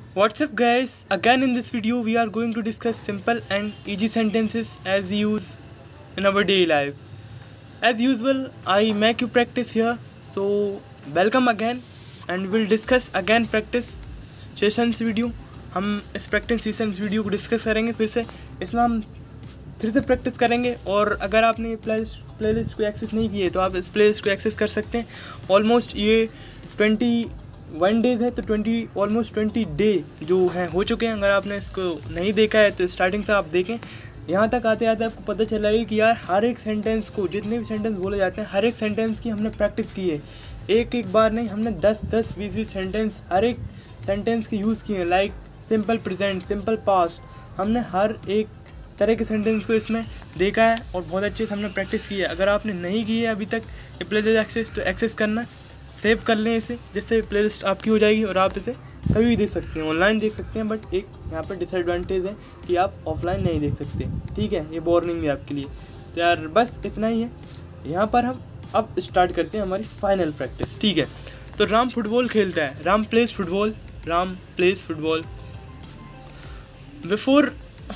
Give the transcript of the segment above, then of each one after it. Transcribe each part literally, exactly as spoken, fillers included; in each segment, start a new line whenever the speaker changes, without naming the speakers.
What's up guys? Again in this video we are going to discuss simple and easy sentences as use in our daily life. As usual, I make you practice here. So welcome again and we'll discuss again practice sessions video. हम इस practice sessions video को discuss करेंगे फिर से इसमें हम फिर से प्रैक्टिस करेंगे। और अगर आपने प्ले प्लेलिस्ट को एक्सेस नहीं किए तो आप इस प्लेलिस्ट को एक्सेस कर सकते हैं। ऑलमोस्ट ये ट्वेंटी वन डेज़ है तो ट्वेंटी ऑलमोस्ट ट्वेंटी डे जो हैं हो चुके हैं। अगर आपने इसको नहीं देखा है तो स्टार्टिंग से आप देखें। यहाँ तक आते आते आपको पता चलेगा कि यार हर एक सेंटेंस को, जितने भी सेंटेंस बोले जाते हैं, हर एक सेंटेंस की हमने प्रैक्टिस की है। एक एक बार नहीं, हमने दस दस बीस बीस सेंटेंस हर एक सेंटेंस के यूज़ किए हैं। Like simple present, simple past, हमने हर एक तरह के सेंटेंस को इसमें देखा है और बहुत अच्छे से हमने प्रैक्टिस की है। अगर आपने नहीं की है अभी तक ये प्लेलिस्ट एक्सेस तो एक्सेस करना, सेव कर लें इसे, जिससे प्लेलिस्ट आपकी हो जाएगी और आप इसे कभी भी देख सकते हैं, ऑनलाइन देख सकते हैं। बट एक यहाँ पर डिसएडवांटेज है कि आप ऑफलाइन नहीं देख सकते, ठीक है। ये वार्निंग है आपके लिए। तो यार बस इतना ही है। यहाँ पर हम अब स्टार्ट करते हैं हमारी फाइनल प्रैक्टिस, ठीक है। तो राम फुटबॉल खेलता है, Ram plays football, Ram plays football. Before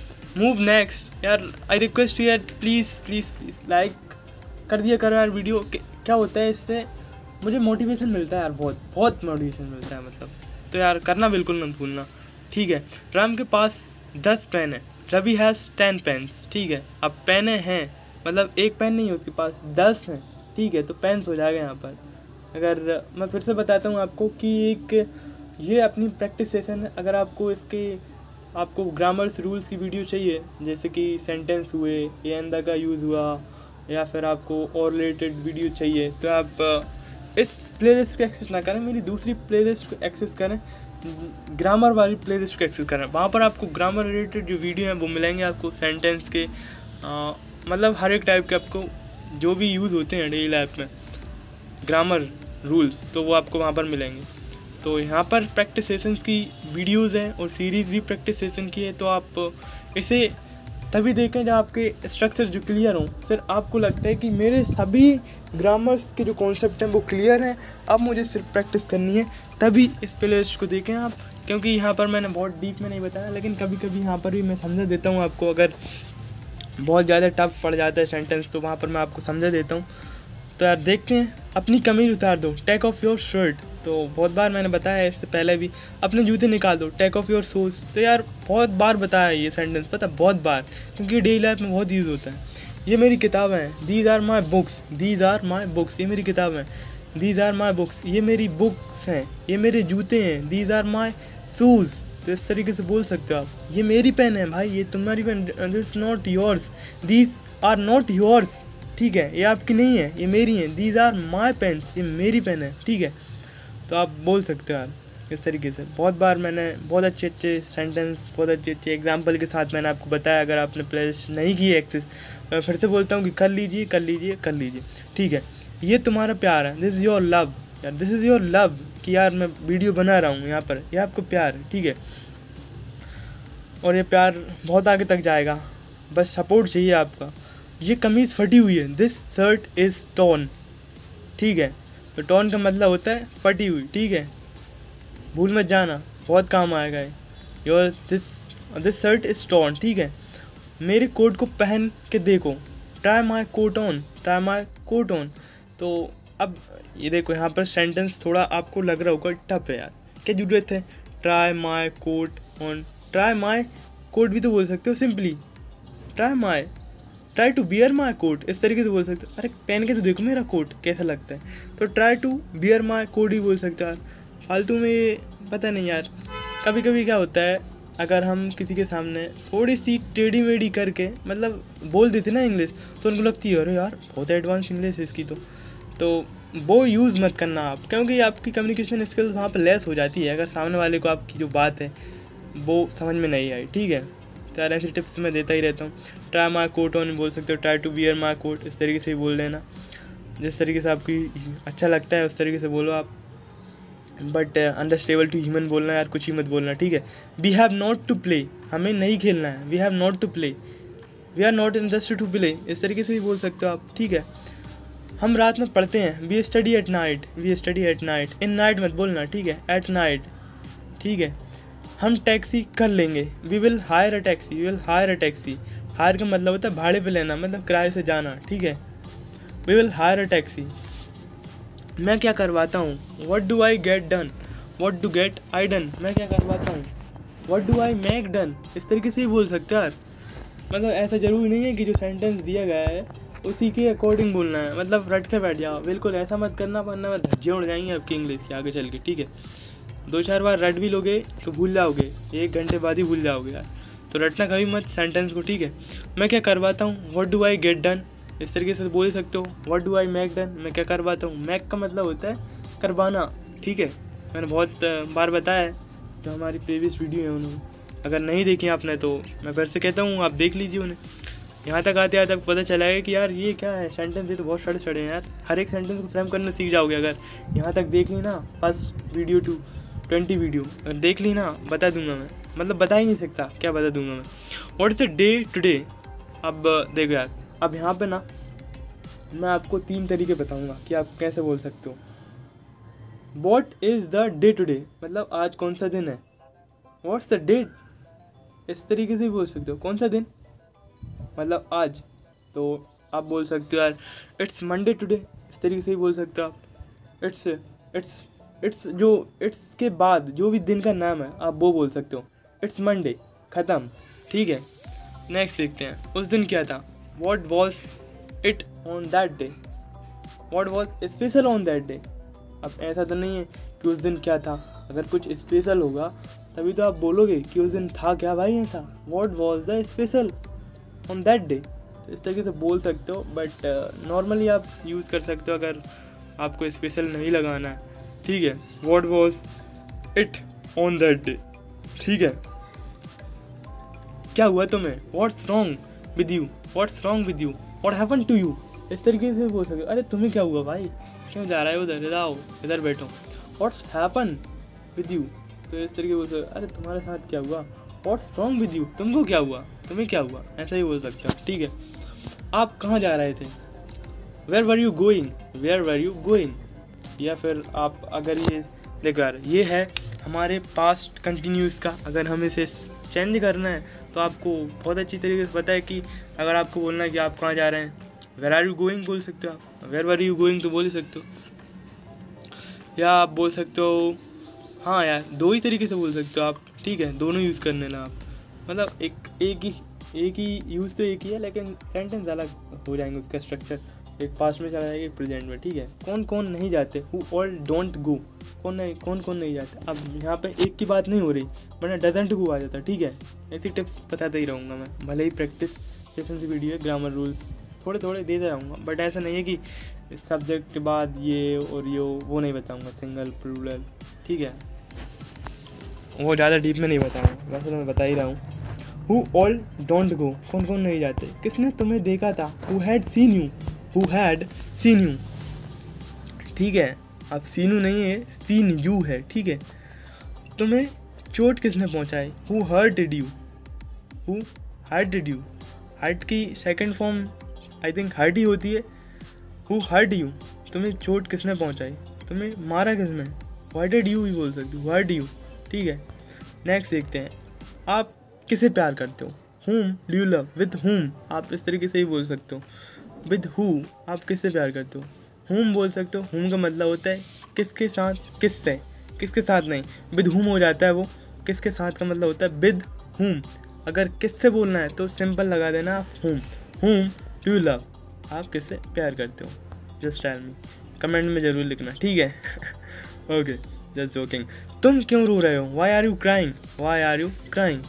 move next यार आई रिक्वेस्ट यू यार प्लीज़ प्लीज़ प्लीज़ लाइक कर दिया करो यार वीडियो। क्या होता है इससे मुझे मोटिवेशन मिलता है यार, बहुत बहुत मोटिवेशन मिलता है मतलब। तो यार करना बिल्कुल मत भूलना, ठीक है। राम के पास दस पेन है, रवि हैज़ टेन पेन्स, ठीक है। अब पेने हैं मतलब एक पेन नहीं है उसके पास, दस हैं, ठीक है। तो पेन्स हो जाएगा यहाँ पर। अगर मैं फिर से बताता हूँ आपको कि एक ये अपनी प्रैक्टिस सेशन है। अगर आपको इसके आपको ग्रामर्स रूल्स की वीडियो चाहिए, जैसे कि सेंटेंस हुए, ए एंदा का यूज़ हुआ, या फिर आपको और रिलेटेड वीडियो चाहिए, तो आप इस प्लेलिस्ट को एक्सेस ना करें, मेरी दूसरी प्लेलिस्ट को एक्सेस करें, ग्रामर वाली प्लेलिस्ट को एक्सेस करें। वहाँ पर आपको ग्रामर रिलेटेड जो वीडियो हैं वो मिलेंगे आपको, सेंटेंस के आ, मतलब हर एक टाइप के आपको जो भी यूज़ होते हैं डेली लाइफ में ग्रामर रूल्स, तो वो आपको वहाँ पर मिलेंगे। तो यहाँ पर प्रैक्टिस सेशंस की वीडियोज़ हैं और सीरीज़ भी प्रैक्टिस सेशन की है। तो आप इसे तभी देखें जब आपके स्ट्रक्चर जो क्लियर हों। फिर आपको लगता है कि मेरे सभी ग्रामर्स के जो कॉन्सेप्ट हैं वो क्लियर हैं, अब मुझे सिर्फ प्रैक्टिस करनी है, तभी इस प्लेलिस्ट को देखें आप। क्योंकि यहाँ पर मैंने बहुत डीप में नहीं बताया, लेकिन कभी कभी यहाँ पर भी मैं समझा देता हूँ आपको। अगर बहुत ज़्यादा टफ पड़ जाता है सेंटेंस तो वहाँ पर मैं आपको समझा देता हूँ। तो यार देखते हैं। अपनी कमीज उतार दो, टेक ऑफ योर शर्ट। तो बहुत बार मैंने बताया है इससे पहले भी। अपने जूते निकाल दो, टेक ऑफ योर शूज़। तो यार बहुत बार बताया है ये सेंटेंस, पता बहुत बार, क्योंकि डेली लाइफ में बहुत यूज़ होता है। ये मेरी किताबें हैं, these are my books, these are my books. ये मेरी किताबें हैं, दीज आर माई बुक्स। ये मेरी बुक्स हैं, ये मेरे जूते हैं, दीज आर माई शूज़। तो इस तरीके से बोल सकते हो आप। ये मेरी पेन है भाई, ये तुम्हारी pen, this not yours, these are not yours, ठीक है। ये आपकी नहीं है, ये मेरी है, दीज आर माई पेन्स, ये मेरी पेन है, ठीक है। तो आप बोल सकते हो यार इस तरीके से। बहुत बार मैंने बहुत अच्छे अच्छे सेंटेंस, बहुत अच्छे अच्छे एग्जांपल के साथ मैंने आपको बताया। अगर आपने प्लेलिस्ट नहीं की है एक्सेस तो मैं फिर से बोलता हूँ कि कर लीजिए कर लीजिए कर लीजिए, ठीक है। ये तुम्हारा प्यार है, दिस इज़ योर लव। यार दिस इज़ योर लव कि यार मैं वीडियो बना रहा हूँ यहाँ पर, यह आपको प्यार है, ठीक है। और ये प्यार बहुत आगे तक जाएगा, बस सपोर्ट चाहिए आपका। ये कमीज़ फटी हुई है, दिस शर्ट इज़ टॉर्न, ठीक है। तो टॉर्न का मतलब होता है फटी हुई, ठीक है। भूल मत जाना, बहुत काम आएगा ये। Your this this shirt is torn, ठीक है। मेरे कोट को पहन के देखो, try my coat on, try my coat on. तो अब ये देखो यहाँ पर सेंटेंस थोड़ा आपको लग रहा होगा टफ है यार, क्या जरूरत है try my coat on. Try my coat भी तो बोल सकते हो simply, try my try to wear my coat, इस तरीके से बोल सकते हो। अरे पहन के तो देखो मेरा कोट कैसा लगता है, तो try to wear my coat ही बोल सकते हो यार। फालतू में पता नहीं यार, कभी कभी क्या होता है अगर हम किसी के सामने थोड़ी सी टेढ़ी मेढ़ी करके मतलब बोल देते ना इंग्लिश, तो उनको लगती है अरे यार बहुत एडवांस इंग्लिश है इसकी। तो तो वो यूज़ मत करना आप, क्योंकि आपकी कम्युनिकेशन स्किल्स वहाँ पर लेस हो जाती है अगर सामने वाले को आपकी जो बात है वो समझ में नहीं आई, ठीक है। तो यार ऐसी टिप्स मैं देता ही रहता हूँ। ट्राई माई कोट ऑन बोल सकते हो, try to wear my coat, इस तरीके से ही बोल देना। जिस तरीके से आपकी अच्छा लगता है उस तरीके से बोलो आप, बट अंडरस्टेबल टू ह्यूमन बोलना यार, कुछ ही मत बोलना, ठीक है। We have not to play, हमें नहीं खेलना है, we have not to play, we are not interested to play, इस तरीके से ही बोल सकते हो आप, ठीक है। हम रात में पढ़ते हैं, we study at night, we study at night. In night मत बोलना, ठीक है, एट नाइट, ठीक है। हम टैक्सी कर लेंगे, we will hire a taxi, we will hire a taxi. Hire का मतलब होता है भाड़े पे लेना, मतलब किराए से जाना, ठीक है। We will hire a taxi. मैं क्या करवाता हूँ, what do I get done, what do get I done, मैं क्या करवाता हूँ, what do I make done. इस तरीके से ही बोल सकते हो यार। मतलब ऐसा ज़रूरी नहीं है कि जो सेंटेंस दिया गया है उसी के अकॉर्डिंग बोलना है, मतलब रट के बैठ जाओ, बिल्कुल ऐसा मत करना, वरना धज्जे उड़ जाएंगे आपकी इंग्लिश के आगे चल के, ठीक है। दो चार बार रट भी लोगे तो भूल जाओगे, एक घंटे बाद ही भूल जाओगे यार, तो रटना कभी मत सेंटेंस को, ठीक है। मैं क्या करवाता हूँ, what do I get done, इस तरीके से बोल सकते हो। What do I make done, मैं क्या करवाता हूँ, मेक का मतलब होता है करवाना, ठीक है। मैंने बहुत बार बताया है, जो हमारी प्रीवियस वीडियो है उन्होंने, अगर नहीं देखी आपने तो मैं फिर से कहता हूँ आप देख लीजिए उन्हें। यहाँ तक आते आते पता चला है कि यार ये क्या है सेंटेंस, ये तो बहुत सड़े सड़े हैं यार। हर एक सेंटेंस को फ्रेम करना सीख जाओगे अगर यहाँ तक देख ली ना, first video two twenty video अगर देख ली ना, बता दूंगा मैं, मतलब बता ही नहीं सकता क्या बता दूंगा मैं। What is the day today. अब देखो यार, अब यहाँ पे ना मैं आपको तीन तरीके बताऊँगा कि आप कैसे बोल सकते हो। What is the day today, मतलब आज कौन सा दिन है। व्हाट्स द डेट, इस तरीके से बोल सकते हो, कौन सा दिन मतलब आज, तो आप बोल सकते हो यार इट्स मंडे टुडे, इस तरीके से ही बोल सकते हो आप। इट्स इट्स इट्स जो इट्स के बाद जो भी दिन का नाम है आप वो बोल सकते हो, इट्स मंडे, ख़त्म, ठीक है। नेक्स्ट देखते हैं, उस दिन क्या था, what was it on that day, what was special on that day. अब ऐसा तो नहीं है कि उस दिन क्या था, अगर कुछ स्पेशल होगा तभी तो आप बोलोगे कि उस दिन था क्या भाई ऐसा, what was the special on that day, तो इस तरीके से बोल सकते हो। बट नॉर्मली uh, आप यूज़ कर सकते हो अगर आपको स्पेशल नहीं लगाना है, ठीक है। What was it on that day, ठीक है। क्या हुआ तुम्हें, what's wrong with you, what's wrong with you, what happen to you, इस तरीके से बोल सकते हो। अरे तुम्हें क्या हुआ भाई, क्यों जा रहा है उधर, इधर आओ, इधर बैठो, व्हाट्स हैपन विद यू, तो इस तरीके बोल सकते हो। अरे तुम्हारे साथ क्या हुआ, व्हाट्स रॉन्ग विद यू, तुमको क्या हुआ, तुम्हें क्या हुआ, ऐसा ही बोल सकते हो, ठीक है। आप कहाँ जा रहे थे, where were you going, where were you going. या फिर आप अगर ये देखो यार, ये है हमारे पास्ट कंटिन्यूस का, अगर हमें इसे चेंज करना है तो आपको बहुत अच्छी तरीके से पता है कि अगर आपको बोलना है कि आप कहाँ जा रहे हैं, वेयर आर यू गोइंग बोल सकते हो आप, वेयर वर यू गोइंग तो बोल ही सकते हो। या आप बोल सकते हो, हाँ यार दो ही तरीके से बोल सकते हो आप, ठीक है, दोनों यूज़ कर लेना आप, मतलब एक एक ही एक ही यूज़ तो एक ही है लेकिन सेंटेंस अलग हो जाएंगे, उसका स्ट्रक्चर एक पास्ट में चला जाएगा एक प्रेजेंट में, ठीक है। कौन कौन नहीं जाते, हु ऑल डोंट गो, कौन नहीं कौन कौन नहीं जाते। अब यहाँ पे एक की बात नहीं हो रही, वरना डजंट गो आ जाता, ठीक है। ऐसी टिप्स बताता ही रहूँगा मैं, भले ही प्रैक्टिस सेशन से वीडियो है, ग्रामर रूल्स थोड़े थोड़े देते रहूँगा, बट ऐसा नहीं है कि सब्जेक्ट के बाद ये और ये वो नहीं बताऊँगा, सिंगल प्लूरल, ठीक है, वो ज़्यादा डीप में नहीं बताऊँगा, वैसे तो मैं बता ही रहा हूँ। हु ऑल डोंट गो, कौन कौन नहीं जाते, किसने तुम्हें देखा था, who had seen you, who had seen you, ठीक है। अब सीनू नहीं है, सीन यू है, ठीक है। तुम्हें चोट किसने पहुंचाई, who hurted you, who hurted you, hurt की second form I think hurt ही होती है, हु हर्ट यू, तुम्हें चोट किसने पहुंचाई, तुम्हें मारा किसने, व्हाट डिड यू भी बोल सकते हो, व्हाट यू, ठीक है। नेक्स्ट देखते हैं, आप किसे प्यार करते हो, whom do you love, with whom आप इस तरीके से ही बोल सकते हो। with who आप किससे प्यार करते हो, whom बोल सकते हो, whom का मतलब होता है किसके साथ, किससे, किसके साथ नहीं, with whom हो जाता है वो, किसके साथ का मतलब होता है with whom। अगर किससे बोलना है तो सिंपल लगा देना आप whom, whom do you love, आप किससे प्यार करते हो, जस्ट टेल मी, कमेंट में ज़रूर लिखना, ठीक है। Okay, just joking. तुम क्यों रो रहे हो, why are you crying, why are you crying.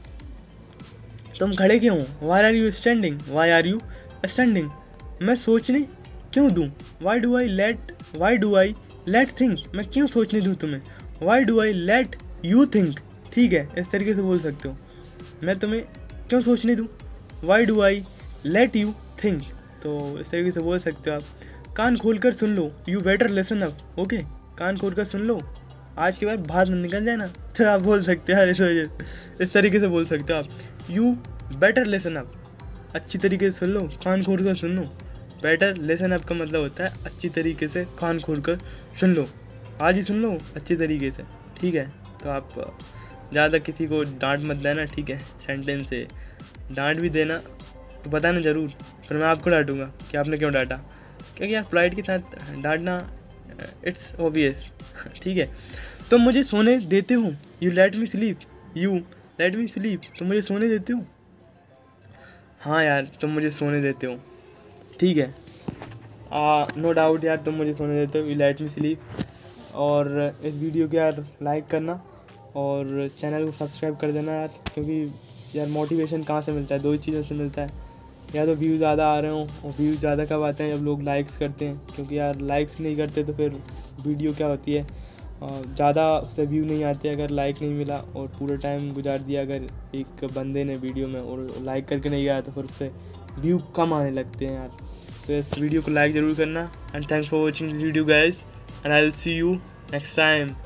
तुम खड़े क्यों हो, why are you standing, why are you standing. मैं सोचने क्यों दूँ, why do I let, why do I let think, मैं क्यों सोचने दूँ तुम्हें, why do I let you think, ठीक है, इस तरीके से बोल सकते हो। मैं तुम्हें क्यों सोचने दूँ, why do I let you think, तो इस तरीके से बोल सकते हो आप। कान खोल कर सुन लो, you better listen up, okay, कान खोल कर सुन लो, आज के बाद बाहर निकल जाए ना, तो आप बोल सकते हो इस वजह से, इस तरीके से बोल सकते हो आप, यू बेटर लिसन अप, अच्छी तरीके से सुन लो, कान खोल कर सुन लो। बेटर लिसन अप का मतलब होता है अच्छी तरीके से कान खोल कर सुन लो, आज ही सुन लो अच्छी तरीके से, ठीक है। तो आप ज़्यादा किसी को डांट मत देना, ठीक है। सेंटेंस से डांट भी देना तो बताना ज़रूर, फिर मैं आपको डांटूंगा कि आपने क्यों डांटा, क्योंकि यार पोलाइट के साथ डांटना इट्स ऑब्वियस, ठीक है। तुम मुझे सोने देते हो, you let me sleep, you let me sleep, तुम मुझे सोने देते हो। हाँ यार तुम मुझे सोने देते हो, ठीक है। नो डाउट यार तुम मुझे सोने देते हो, यू लेट मी स्लीप। और इस वीडियो को यार लाइक करना और चैनल को सब्सक्राइब कर देना यार, क्योंकि यार मोटिवेशन कहाँ से मिलता है, दो ही चीज़ों से मिलता है, या तो व्यूज़ ज़्यादा आ रहे हों, और व्यूज़ ज़्यादा कब आते हैं जब लोग लाइक्स करते हैं, क्योंकि यार लाइक्स नहीं करते तो फिर वीडियो क्या होती है, ज़्यादा उस पर व्यू नहीं आते अगर लाइक नहीं मिला, और पूरा टाइम गुजार दिया अगर एक बंदे ने वीडियो में और लाइक करके नहीं गया तो फिर उससे व्यू कम आने लगते हैं यार। तो इस वीडियो को लाइक ज़रूर करना, and thanks for watching this video guys, and I will see you next time.